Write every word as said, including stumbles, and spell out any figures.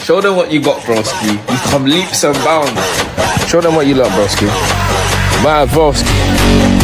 Show them what you got, broski. You come leaps and bounds. Show them what you love, broski. My broski.